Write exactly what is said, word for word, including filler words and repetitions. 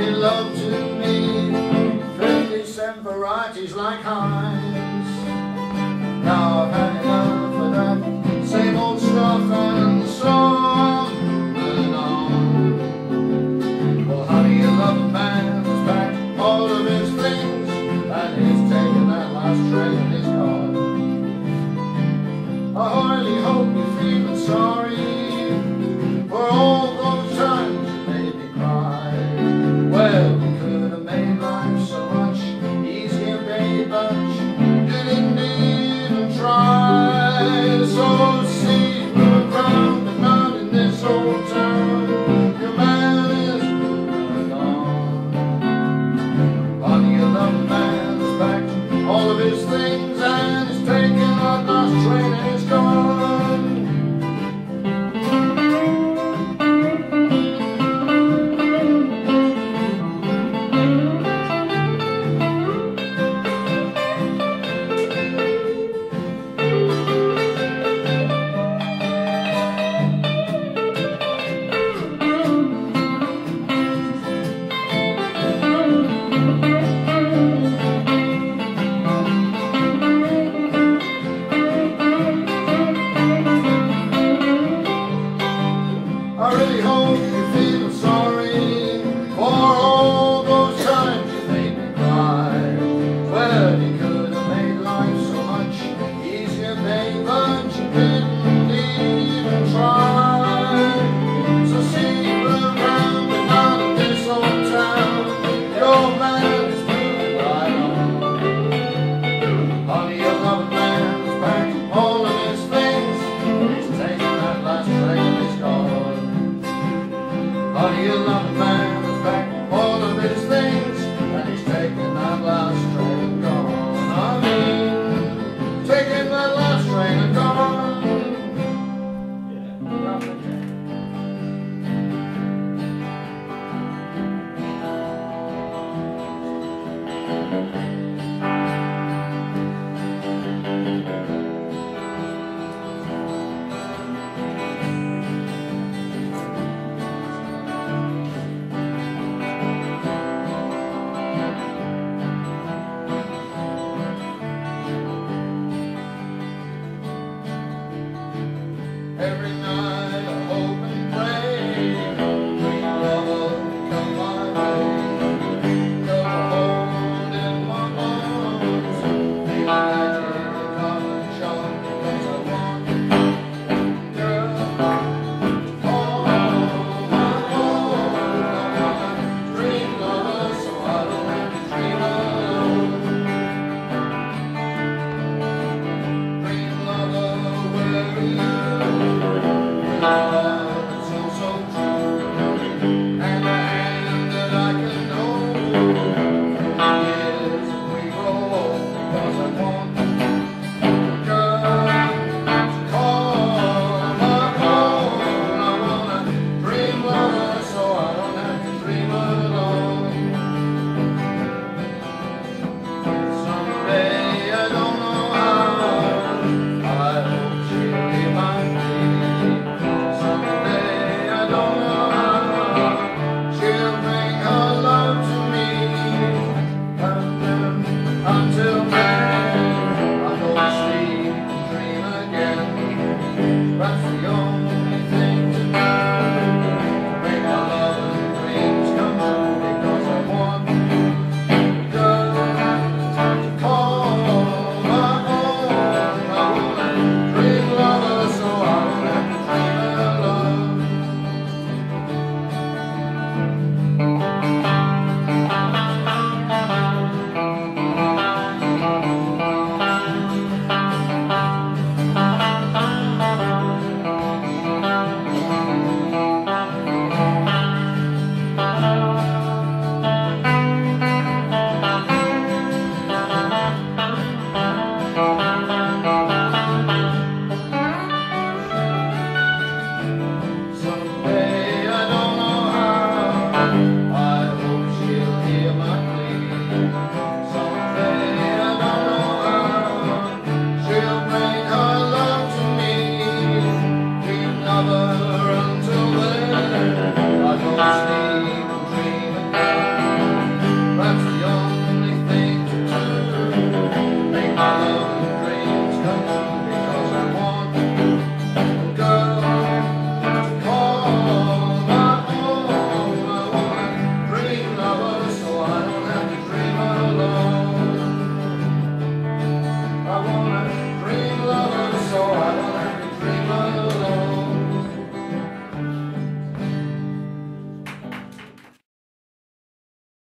made love to me, fifty cent varieties like Heinz. Now I've had enough of that same old stuff, and so on and on. Well, honey, you love a man who's packed all of his things, and he's taken that last train and he's gone. I hardly hope you're feeling sorry for all those times you made me cry. Well, we could have made life so much easier, babe, but you didn't even try. So see, we're around and not in this old town. Your man is moving on. Honey, you love a man who's packed all of his things, and he's taken that last train and he's gone. I really hope you're feeling sorry for all those times you made me cry. Well, you could have made life so much easier, babe, but you didn't even try. So see, we're around but not in this old town. Your man is moving right on. Honey, you love a man who's packed all of his things, he's taking that last train and he's gone. Honey, you love a man who's packed all of his things.